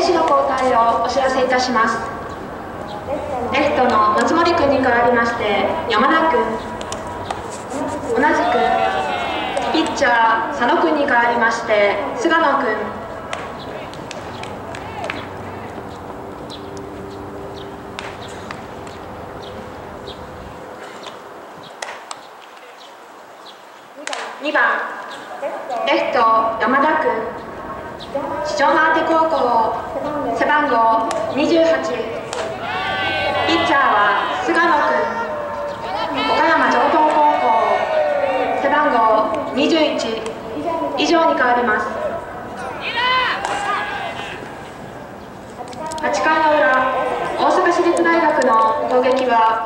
選手の交代をお知らせいたします。レフトの松森君に代わりまして山田君、同じくピッチャー佐野君に代わりまして菅野君、2番レフト山田君、四條畷高校背番号28、ピッチャーは菅野君、岡山城東高校背番号21、以上に変わります。8回の裏、大阪市立大学の攻撃は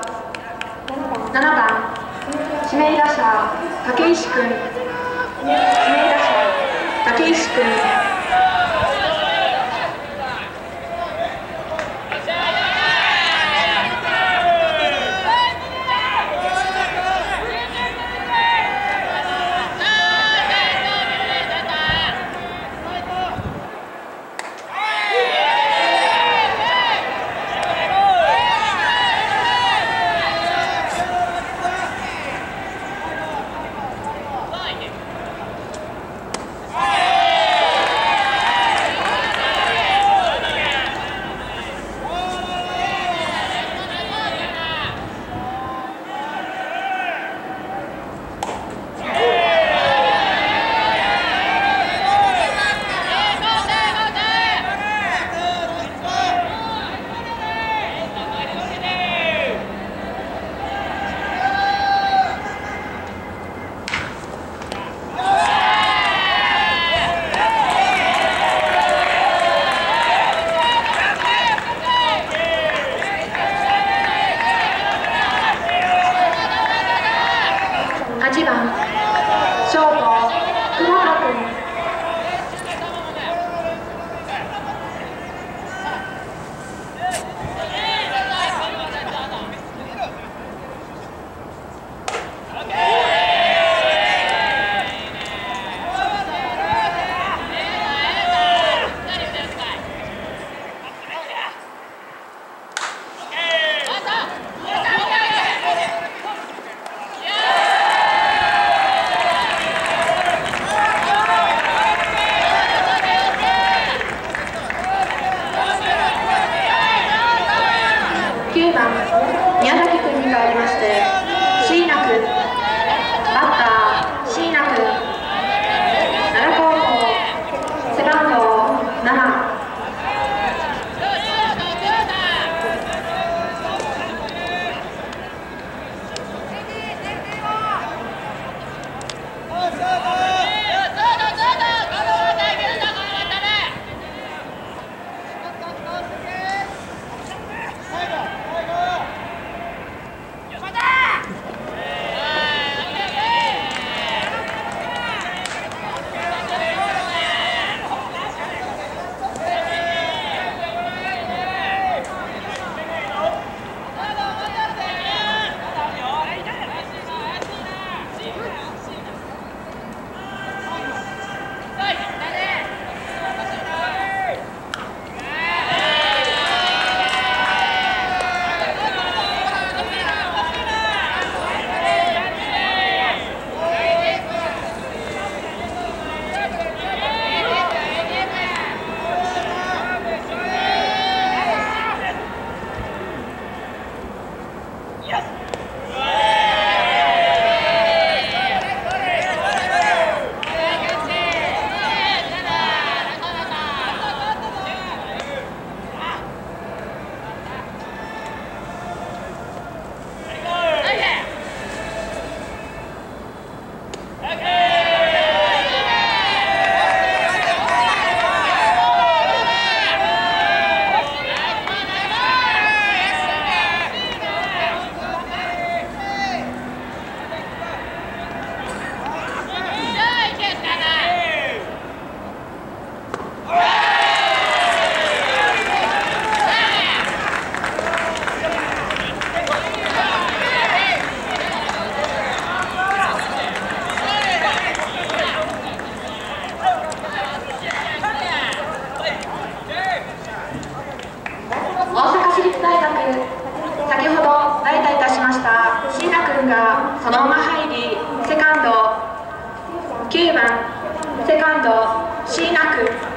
7番指名打者武石君、指名打者武石君、8番ショート久保田君、9番宮崎君に代わりまして椎名君、バッター椎名君、奈良高校背番号7。 立大学、先ほど代打いたしました椎名君がそのまま入り、セカンド9番セカンド椎名君。